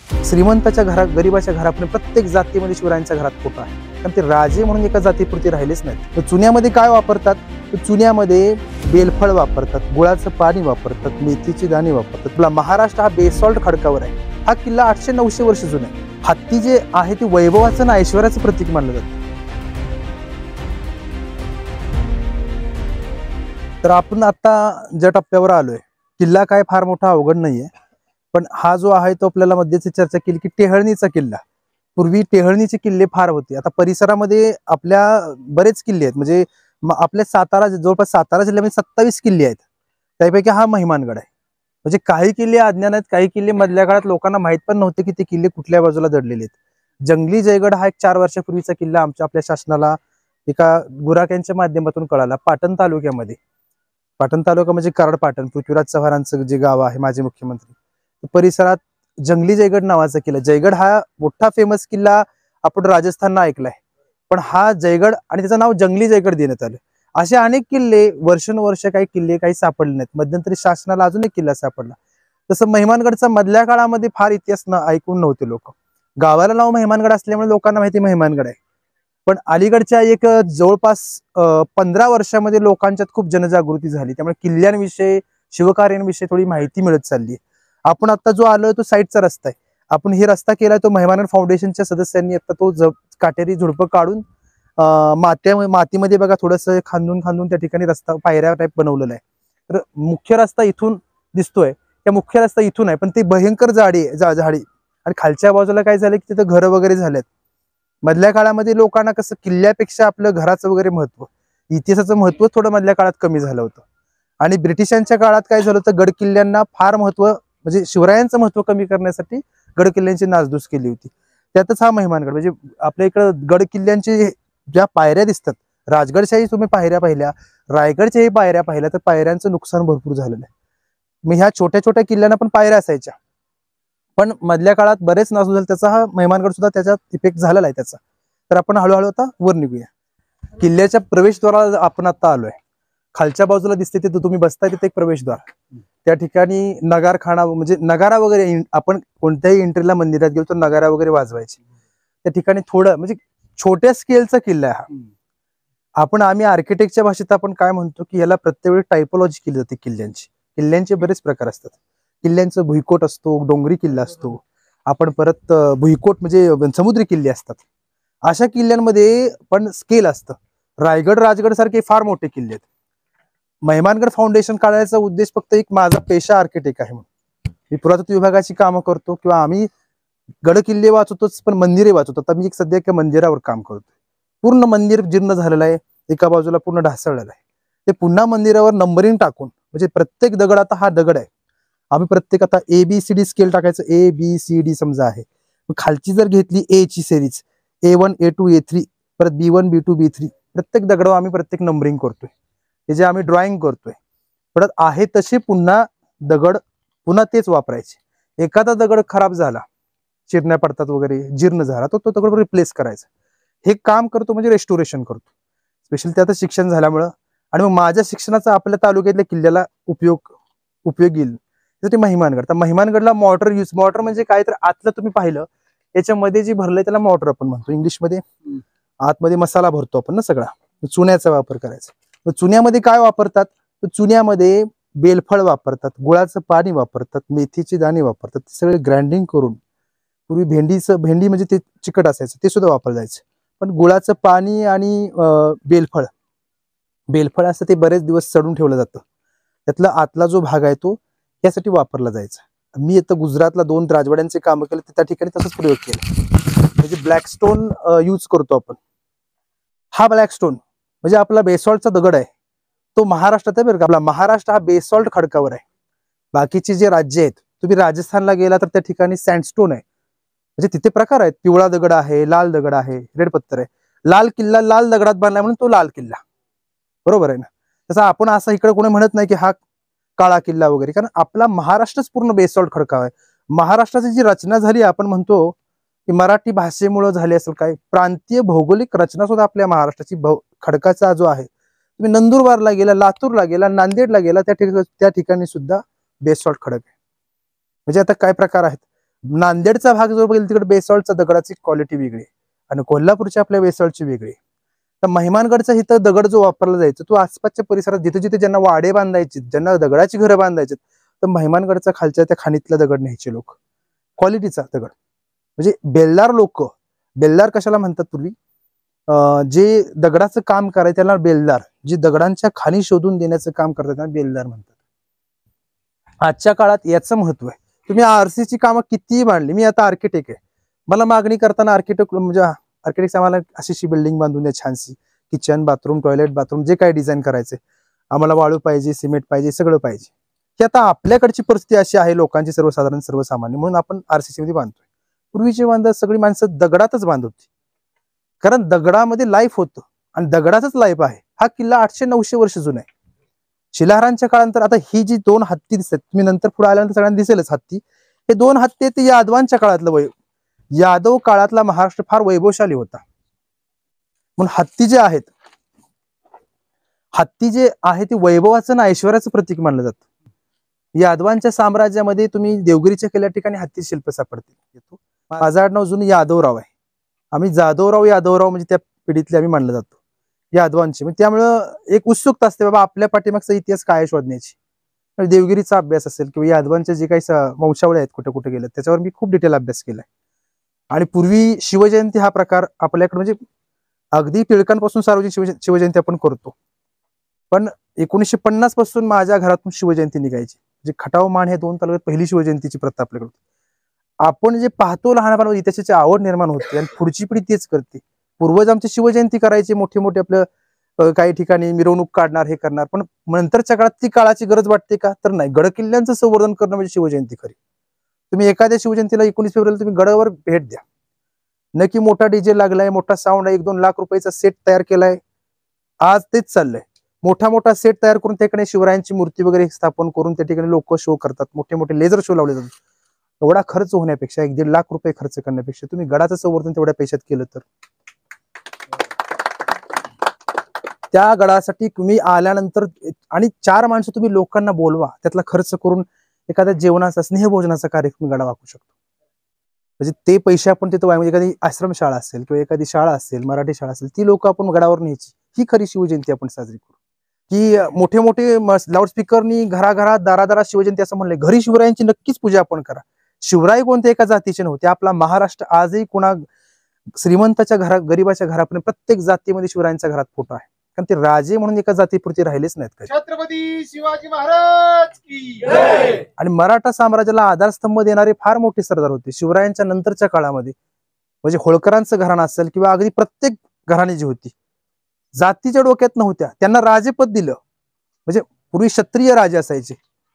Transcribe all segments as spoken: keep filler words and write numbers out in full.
श्रीमंताच्या घरात गरीबाच्या घरात प्रत्येक जातीमध्ये शिवरायांच्या घरात फोटो आहे, कारण ते राजे म्हणून एका जातीपुरते राहिलेच नाहीत. तर चुन्यामध्ये काय वापरतात, तर चुन्यामध्ये बेलफळ वापरतात, गुळाचं पाणी वापरतात, मेथीची दाणी वापरतात. आपला महाराष्ट्र हा बेसॉल्ट खडकावर आहे. हा किल्ला आठशे नऊशे वर्ष जुना आहे. हत्ती जे आहे ते वैभवाचं आणि ऐश्वर्याचं प्रतीक मानलं जातं. तर आपण आता ज्या टप्प्यावर आलोय, किल्ला काय फार मोठा अवघड नाहीये, पण हा जो आहे तो आपल्याला मध्येच चर्चा केली की टेहळणीचा किल्ला. पूर्वी टेहळणीचे किल्ले फार होते. आता परिसरामध्ये आपल्या बरेच किल्ले आहेत, म्हणजे आपल्या सातारा जवळपास सातारा जिल्ह्यामध्ये सत्तावीस किल्ले आहेत. त्यापैकी हा महिमानगड आहे. म्हणजे काही किल्ले अज्ञात आहेत, काही किल्ले मधल्या काळात लोकांना माहित पण नव्हते की ते किल्ले कुठल्या बाजूला दडलेले आहेत. जंगली जयगड हा एक चार वर्षापूर्वीचा किल्ला आमच्या आपल्या शासनाला एका गुराख्यांच्या माध्यमातून कळाला. पाटण तालुक्यामध्ये, पाटण तालुका म्हणजे कराड पाटण, पृथ्वीराज चव्हाणांचं जे गाव आहे, माजी मुख्यमंत्री, परिसरात जंगली जयगड नावाचा किल्ला. जयगड हा मोठा फेमस किल्ला आपण राजस्थानला ऐकलाय, पण हा जयगड आणि त्याचं नाव जंगली जयगड देण्यात आलं. असे अनेक किल्ले वर्षानुवर्ष काही किल्ले काही सापडले नाहीत. मध्यंतरी शासनाला अजून एक किल्ला सापडला. तसं महिमानगडचा मधल्या काळामध्ये फार इतिहास न ऐकून नव्हते लोक. गावाला नाव महिमानगड असल्यामुळे लोकांना माहिती महिमानगड आहे, पण अलीकडच्या एक जवळपास पंधरा वर्षामध्ये लोकांच्यात खूप जनजागृती झाली. त्यामुळे किल्ल्यांविषयी शिवकार्यांविषयी थोडी माहिती मिळत चालली. आपण आता जो आलोय तो साईडचा रस्ता आहे. आपण हे रस्ता केलाय तो महिमानगड फाउंडेशनच्या सदस्यांनी आता तो काटेरी झुडपं काढून मात्या मातीमध्ये बघा थोडंसं खांदून खांदून त्या ठिकाणी रस्ता पायऱ्या टाईप बनवलेला आहे. तर मुख्य रस्ता इथून दिसतोय, त्या मुख्य रस्ता इथून आहे, पण ते भयंकर झाडी झाडी आणि खालच्या बाजूला काय झालं की तिथं घरं वगैरे झालेत. मधल्या काळामध्ये लोकांना कसं किल्ल्यापेक्षा आपलं घराचं वगैरे महत्व, इतिहासाचं महत्व थोडं मधल्या काळात कमी झालं होतं. आणि ब्रिटिशांच्या काळात काय झालं होतं, गड किल्ल्यांना फार महत्व, म्हणजे शिवरायांचं महत्व कमी करण्यासाठी गड किल्ल्यांची नासधूस केली होती. त्यातच हा महिमानगड. म्हणजे आपल्या इकडं गड किल्ल्यांची ज्या पायऱ्या दिसतात, राजगडच्याही तुम्ही पायऱ्या पाहिल्या, रायगडच्याही पायऱ्या पाहिल्या, तर पायऱ्यांचं नुकसान भरपूर झालेलं आहे. मग ह्या छोट्या छोट्या किल्ल्यांना पण पायऱ्या असायच्या, पण मधल्या काळात बरेच नासूस झाले. त्याचा हा महिमानगड सुद्धा त्याच्यात इफेक्ट झालेला आहे त्याचा. तर आपण हळूहळू आता वर निघूया. किल्ल्याच्या प्रवेशद्वाराला आपण आता आलोय. खालच्या बाजूला दिसते तिथे तुम्ही बसताय तिथे एक प्रवेशद्वार. त्या ठिकाणी नगारखाना, म्हणजे नगारा वगैरे, आपण कोणत्याही एंट्रीला मंदिरात गेलो तर नगारा वगैरे वाजवायचे. त्या ठिकाणी थोडं म्हणजे छोट्या स्केलचा किल्ला आहे हा. आपण आम्ही आर्किटेक्टच्या भाषेत आपण काय म्हणतो की याला प्रत्येक वेळी टायपोलॉजी केली जाते किल्ल्यांची. किल्ल्यांचे बरेच प्रकार असतात. किल्ल्यांचं भुईकोट असतो, डोंगरी किल्ला असतो, आपण परत भुईकोट म्हणजे समुद्री किल्ले असतात. अशा किल्ल्यांमध्ये पण स्केल असतं. रायगड राजगड सारखे फार मोठे किल्ले आहेत. महिमानगड फाउंडेशन काढायचा उद्देश फक्त एक माझा पेशा आर्किटेक्ट आहे म्हणून. मी पुरातत्व विभागाची कामं करतो किंवा आम्ही गड किल्ले वाचवतोच, पण मंदिरे वाचवतो. आता मी एक सध्या एका मंदिरावर काम करतोय. पूर्ण मंदिर जीर्ण झालेलं आहे, एका बाजूला पूर्ण ढासळलेलं आहे. ते पुन्हा मंदिरावर नंबरिंग टाकून, म्हणजे प्रत्येक दगड आता हा दगड आहे, आम्ही प्रत्येक आता A B C D scale टाकायचं. ए बी सी डी समजा आहे, खालची जर घेतली ए ची series, A one A two A three, परत B one B two B three, प्रत्येक दगडावर आम्ही प्रत्येक नंबरिंग करतोय. हे जे आम्ही ड्रॉइंग करतोय, परत आहे तसे पुन्हा दगड पुन्हा तेच वापरायचे. एखादा दगड खराब झाला, चिरण्या पडतात वगैरे, जीर्ण झाला, तो तो दगड रिप्लेस करायचा. हे काम करतो म्हणजे रेस्टोरेशन करतो. स्पेशली त्यात शिक्षण झाल्यामुळं आणि मग माझ्या शिक्षणाचा आपल्या तालुक्यातल्या किल्ल्याला उपयोग उपयोग येईल त्यासाठी महिमानगड. तर महिमानगडला मॉर्टर यूज, मॉर्टर म्हणजे काय तर आतलं तुम्ही पाहिलं याच्यामध्ये जे भरलंय त्याला मॉर्टर आपण म्हणतो इंग्लिशमध्ये. आतमध्ये मसाला भरतो आपण ना सगळा, चुन्याचा वापर करायचा. चुन्यामध्ये काय वापरतात, तर चुन्यामध्ये बेलफळ वापरतात, गुळाचं पाणी वापरतात, मेथीची दाणी वापरतात. ते सगळे ग्राइंडिंग करून, पूर्वी भेंडीचं, भेंडी म्हणजे ते चिकट असायचं ते सुद्धा वापरलं जायचं, पण गुळाचं पाणी आणि बेलफळ बेलफळ असं ते बरेच दिवस सडून ठेवलं जातं. त्यातला आतला जो भाग आहे तो यासाठी वापरला जायचा. मी आता गुजरातला दोन राजवाड्यांचे काम केले, त्या ठिकाणी तसंच प्रयोग केला. म्हणजे ब्लॅक स्टोन यूज करतो आपण. हा ब्लॅक स्टोन म्हणजे आपला बेसॉल्टचा दगड आहे, तो महाराष्ट्रात आहे बरं का. आपला महाराष्ट्र हा बेसॉल्ट खडकावर आहे. बाकीचे जे राज्य आहेत, तुम्ही राजस्थानला गेला तर त्या ठिकाणी सँडस्टोन आहे. म्हणजे तिथे प्रकार आहेत, पिवळा दगड आहे, लाल दगड आहे, रेड पत्थर आहे. लाल किल्ला लाल दगडात बांधला म्हणून तो लाल किल्ला, बरोबर आहे ना. तसं आपण असं इकडे कोणी म्हणत नाही की हा काळा किल्ला वगैरे, कारण आपला महाराष्ट्रच पूर्ण बेसॉल्ट खडकाव आहे. महाराष्ट्राची जी रचना झाली, आपण म्हणतो की मराठी भाषेमुळे झाली असेल काय, प्रांतीय भौगोलिक रचना सुद्धा आपल्या महाराष्ट्राची खडकाचा जो आहे, तुम्ही नंदुरबारला गेला, लातूरला गेला, नांदेडला गेला, त्या ठिकाणी त्या ठिकाणी सुद्धा बेसॉल्ट खडक आहे. म्हणजे आता काय प्रकार आहेत, नांदेडचा भाग जो बघेल तिकडे बेसॉल्टचा दगडाची क्वालिटी वेगळी आणि कोल्हापूरच्या आपल्या बेसॉल्टची वेगळी. तर महिमानगडचा इथं दगड जो वापरला जायचा तो आसपासच्या परिसरात जिथे जिथे ज्यांना वाडे बांधायचे, ज्यांना दगडाची घरं बांधायची, तर महिमानगडचा खालच्या त्या खाणीतला दगड न्यायचे लोक, क्वालिटीचा दगड. म्हणजे बेल्लार लोक, बेल्लार कशाला म्हणतात पूर्वी, जे दगडाचं काम करायचं त्याला बेल्लार, जे दगडांच्या खाणी शोधून देण्याचं काम करतात त्यांना बेल्लार म्हणतात. आजच्या काळात याचं महत्व आहे. तुम्ही आरसीची कामं कितीही मांडली, मी आता आर्किटेक्ट आहे, मला मागणी करताना आर्किटेक्ट म्हणजे आर्किटेक्ट आम्हाला अशी बिल्डिंग बांधून द्या, छानशी किचन, बाथरूम, टॉयलेट, बाथरूम जे काही डिझाईन करायचे, आम्हाला वाळू पाहिजे, सिमेंट पाहिजे, सगळं पाहिजे. की आता आपल्याकडची परिस्थिती अशी आहे लोकांची, सर्वसाधारण सर्वसामान्य, म्हणून आपण आरसीसी मध्ये बांधतोय. पूर्वीचे बांधत सगळी माणसं दगडातच बांधत होती, कारण दगडामध्ये लाईफ होतं आणि दगडातच लाईफ आहे. हा किल्ला आठशे नऊशे वर्ष जुना आहे. शिलाहारांच्या काळानंतर आता ही जी दोन हत्ती दिसतात, तुम्ही नंतर पुढे आल्यानंतर सगळ्यांना दिसेलच हत्ती, हे दोन हत्ती ते यादवांच्या काळातलं वय, यादव काळातला महाराष्ट्र फार वैभवशाली होता. म्हणून हत्ती जे आहेत, हत्ती जे आहे ते वैभवाचं ना ऐश्वर्याचं प्रतीक मानलं जातं. यादवांच्या साम्राज्यामध्ये तुम्ही देवगिरीच्या केल्या ठिकाणी हत्ती शिल्प सापडतील. माझं आडनाव जुनं यादवराव आहे, आम्ही जाधवराव यादवराव म्हणजे त्या पिढीतले आम्ही मानलं जातो यादवांचे. म्हणजे त्यामुळं एक उत्सुकता असते बाबा आपल्या पाठीमागचा इतिहास काय शोधण्याची. देवगिरीचा अभ्यास असेल किंवा यादवांचे जे काही वंशावळे आहेत कुठे कुठे गेले त्याच्यावर मी खूप डिटेल अभ्यास केलाय. आणि पूर्वी शिवजयंती हा प्रकार आपल्याकडे म्हणजे अगदी टिळकांपासून सार्वजनिक शिवजयंती आपण करतो, पण एकोणीसशे पन्नास पासून माझ्या घरातून शिवजयंती निघायची. म्हणजे खटाव मान हे दोन तालुक्यात पहिली शिवजयंतीची प्रथा आपल्याकडे. आपण जे पाहतो लहानपणामध्ये इतिहासाची आवड निर्माण होते आणि पुढची पिढी तेच करते. पूर्वज आमची शिवजयंती करायची, मोठे मोठे आपलं काही ठिकाणी मिरवणूक काढणार, हे करणार, पण नंतरच्या काळात ती काळाची गरज वाटते का, तर नाही. गडकिल्ल्यांचं संवर्धन करणं म्हणजे शिवजयंती खरी. तुम्ही एखाद्या शिवजयंतीला एकोणीस फेब्रुवारीला तुम्ही गडावर भेट द्या, नक्की मोठा डीजे लागलाय, मोठा साऊंड आहे, एक दोन लाख रुपयाचा सेट तयार केलाय, आज तेच चाललंय. मोठा मोठा सेट तयार करून त्याकडे शिवरायांची मूर्ती वगैरे स्थापन करून त्या ठिकाणी लोक शो करतात, मोठे मोठे लेझर शो लावले जातात. एवढा खर्च होण्यापेक्षा, एक दीड लाख रुपये खर्च करण्यापेक्षा तुम्ही गडाचं संवर्धन तेवढ्या पैशात केलं तर, त्या गडासाठी तुम्ही आल्यानंतर आणि चार माणसं तुम्ही लोकांना बोलवा, त्यातला खर्च करून एखाद्या जेवणाचा, स्नेहभोजनाचा कार्यक्रम गडा वाकू शकतो. म्हणजे ते पैसे आपण तिथं, एखादी आश्रमशाळा असेल किंवा एखादी शाळा असेल, मराठी शाळा असेल, ती लोक आपण गडावर न्यायची. ही खरी शिवजयंती आपण साजरी करू. की मोठे मोठे लाऊडस्पीकरनी घराघरात दारादारात शिवजयंती असं म्हणलंय, घरी शिवरायांची नक्कीच पूजा आपण करा. शिवराय कोणत्या एका जातीचे नव्हते. आपला महाराष्ट्र आजही कुणा श्रीमंताच्या घरात, गरीबाच्या घरापर्यंत प्रत्येक जातीमध्ये शिवरायांच्या घरात फोटो आहे, कारण ते राजे म्हणून एका जातीपुरते राहिलेच नाहीत. छत्रपती शिवाजी महाराज की जय. आणि मराठा साम्राज्याला आधारस्तंभ देणारे फार मोठे सरदार होते शिवरायांच्या नंतरच्या काळामध्ये. म्हणजे होळकरांचं घराणं असेल किंवा अगदी प्रत्येक घराणी जी होती जातीच्या डोक्यात नव्हत्या, त्यांना राजेपद दिलं. म्हणजे पूर्वी क्षत्रिय राजे असायचे,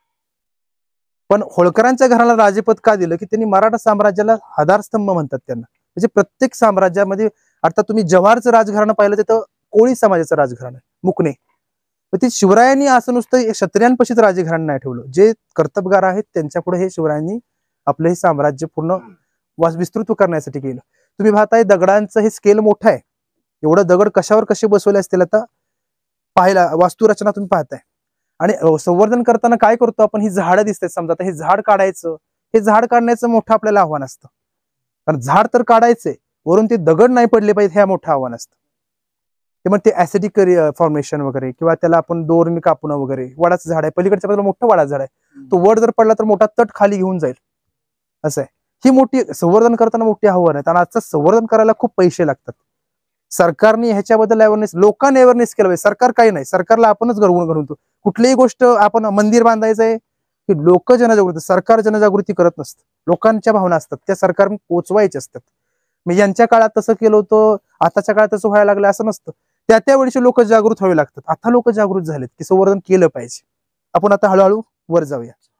पण होळकरांच्या घराला राजेपद का दिलं, की त्यांनी मराठा साम्राज्याला आधारस्तंभ म्हणतात त्यांना. म्हणजे प्रत्येक साम्राज्यामध्ये, अर्थात तुम्ही जव्हारचं राजघराणं पाहिलं तिथं कोळी समाजाचं राजघराणं मुकणे. ते शिवरायांनी असं नुसतं क्षत्रियांपाशीच राजघराणं नाही ठेवलं, जे कर्तबगार आहेत त्यांच्या पुढे हे शिवरायांनी आपलं हे साम्राज्य पूर्ण विस्तृत करण्यासाठी केलं. तुम्ही पाहताय दगडांचं हे स्केल मोठं आहे, एवढं दगड कशावर कसे बसवले असतील आता पाहायला वास्तुरचना तुम्ही पाहताय. आणि संवर्धन करताना काय करतो आपण, ही झाडं दिसतात समजा, आता हे झाड काढायचं, हे झाड काढण्याचं मोठं आपल्याला आव्हान असतं, कारण झाड तर काढायचंय, वरून ते दगड नाही पडले पाहिजे, हे मोठं आव्हान असतं. ते मग ते ऍसिडिक फॉर्मेशन वगैरे किंवा त्याला आपण दोरने कापणं वगैरे. वडाचं झाड आहे पलीकडच्या बाजूला, मोठं वडाचं झाड आहे, तो वड जर पडला तर मोठा तट खाली घेऊन जाईल, असं आहे. ही मोठी संवर्धन करताना मोठी आव्हान आहे. आणि आजचं संवर्धन करायला खूप पैसे लागतात. सरकारने ह्याच्याबद्दल अवेअरनेस, लोकांनी अवेअरनेस केलं पाहिजे. सरकार काही नाही, सरकारला आपणच घडवून घडवतो. कुठलीही गोष्ट आपण मंदिर बांधायचंय की लोक जनजागृती, सरकार जनजागृती करत नसतं, लोकांच्या भावना असतात त्या सरकार पोचवायच्या असतात. मी यांच्या काळात तसं केलं होतं, आताच्या काळात तसं व्हायला लागलं असं नसतं. त्या त्यावेळेचे लोक जागृत व्हावे लागतात. आता लोक जागृत झालेत की संवर्धन केलं पाहिजे. आपण आता हळूहळू वर जाऊया.